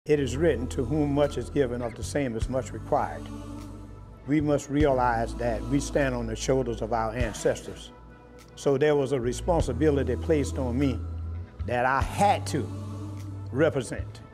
It is written, to whom much is given, of the same is much required. We must realize that we stand on the shoulders of our ancestors. So there was a responsibility placed on me that I had to represent.